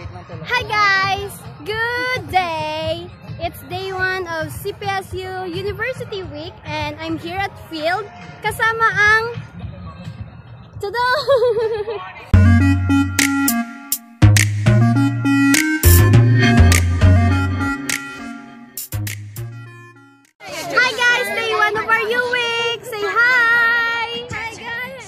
Hi guys! Good day! It's day 1 of CPSU University Week and I'm here at field kasama ang tada! Hi guys! Day 1 of our U week! Say hi! Hi guys!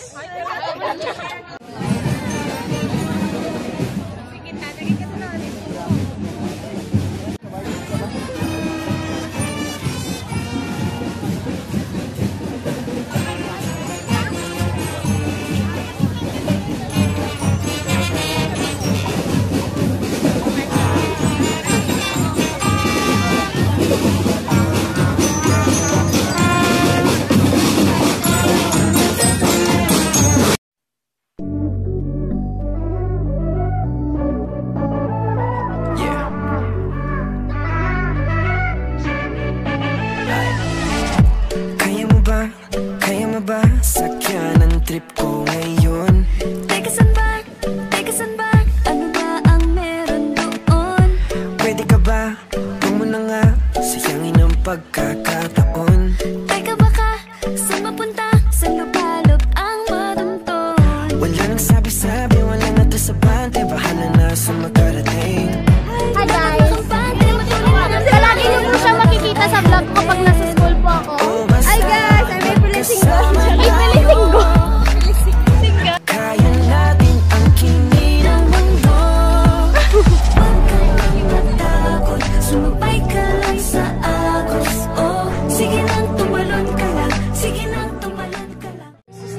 Sakyan ang trip ko ngayon. Teka saan ba? Ano ba ang meron doon? Pwede ka ba? Huwag mo na nga sayangin ang pagkakataon. Teka baka saan mapunta? Saan lupalop ang madunton? Wala nang sabi-sabi, wala na to sa bante. Bahala na sa magkarating. Hi guys! Palagi niyo po siya makikita sa vlog ko pag nasa school po ako. Hi guys! I'm April Singgo. Kaya natin ang kimi ng mundo. Huwag kang matakot, sumabay ka lang sa agos. Oh, sige lang, tumalon ka lang. Sige lang, tumalon ka lang.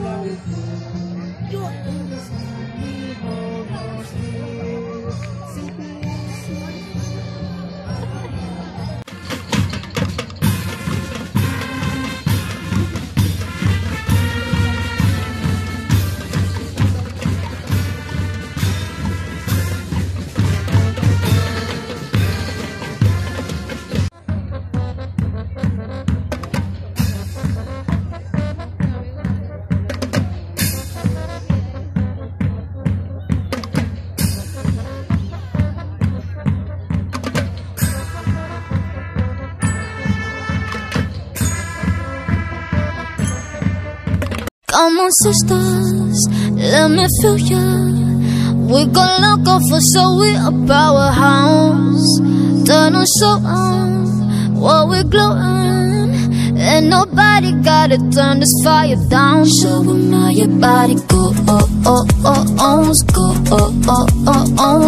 Come on sisters, let me feel ya. We gon' look off for so we a powerhouse. Turn on show on while we glowing. And nobody gotta turn this fire down. Show 'em how your body go, oh, oh, oh, oh, go, oh, oh, oh, oh.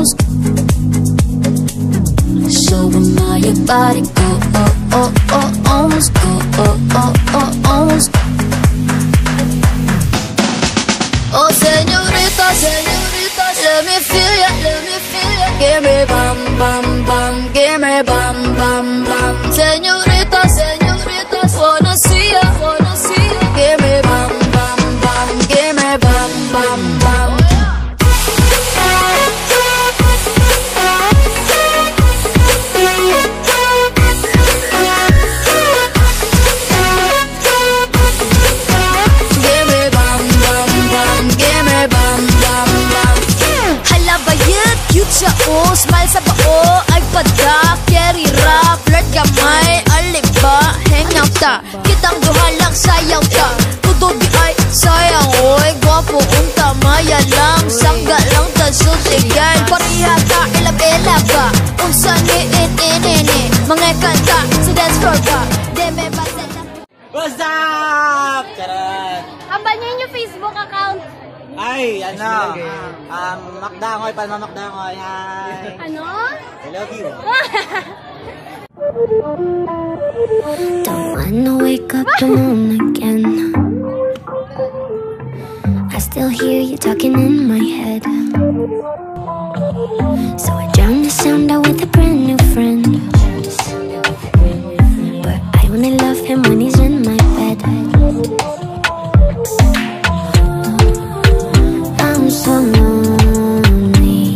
Show 'em how your body go, oh, oh, oh, oh, go, oh, oh, oh, oh. Oh, señorita, señorita, let me feel ya, let me feel ya. Give me bam, bam, bam, give me bam, bam, bam. Señorita, señorita, wanna see ya, wanna see ya. Give me bam, bam, bam, give me bam, bam, bam. Smile sa bao ay padak. Carry rap, flirt gamay. Aliba, hang out ta. Kitang duha lang sayaw ta. Tudo di ay sayang. Oy, gwapo unta maya lang. Sangga lang ta sultigan. Pariha ta, ilab-ila ba? Unsa ni in-in-ini. Mga kanta sa dance floor ba? Deme ba sa... What's up? Charot! Hambal niyo yung Facebook account. Ay, ano? Makdangoy, Makdangoy. Hi! Ano? I love you. Don't wanna wake up alone again. I still hear you talking in my head. So I drown the sound out with a brand new friend. But I only love him when he's in my bed. I'm so lonely.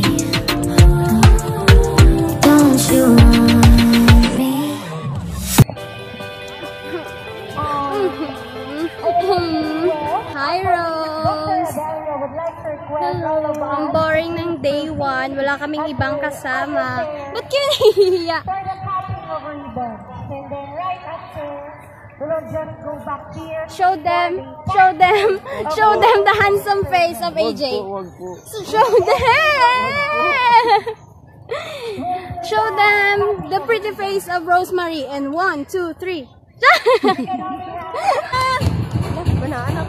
Don't you want me? Hi Rose! Hello! Ang boring ng day 1. Wala kaming aking ibang kasama. Ba't kayo nahihiya? For the cutting of ribbon. And then right after, we'll just go back here. Show them the handsome face of AJ. So show them! Show them the pretty face of Rosemary. And 1, 2, 3. Banana.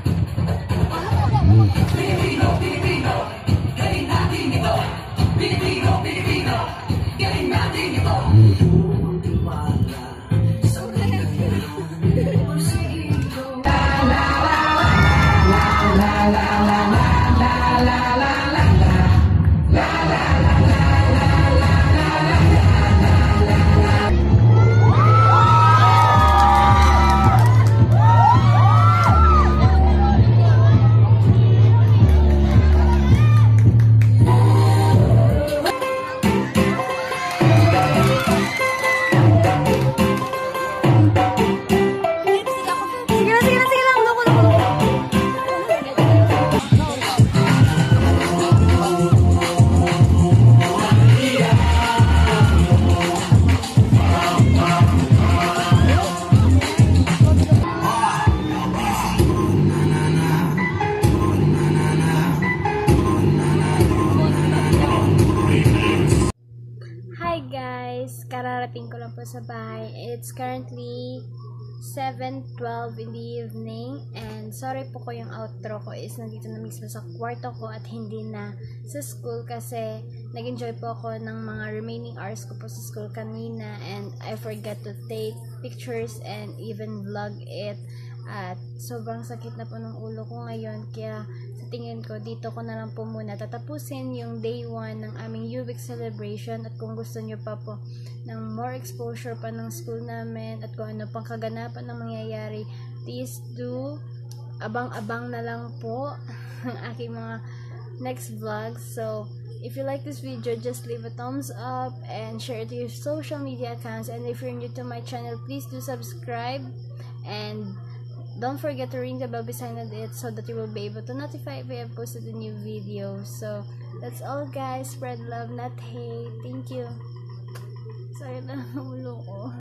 Kararating ko lang po sa bahay. It's currently 7:12 in the evening and sorry po ko yung outro ko is nandito na mismo sa kwarto ko at hindi na sa school kasi nag-enjoy po ako ng mga remaining hours ko po sa school kanina and I forgot to take pictures and even vlog it at sobrang sakit na po ng ulo ko ngayon kaya sa tingin ko dito ko na lang po muna tatapusin yung day 1 ng aming UWIC celebration at kung gusto nyo pa po ng more exposure pa ng school namin at kung ano pang kaganapan ng mangyayari, please do abang-abang na lang po ang aking mga next vlogs. So if you like this video, just leave a thumbs up and share it to your social media accounts, and if you're new to my channel, please do subscribe and don't forget to ring the bell beside it so that you will be able to notify if I have posted a new video. So that's all guys, spread love not hate. Thank you. Sorry na ulo ko.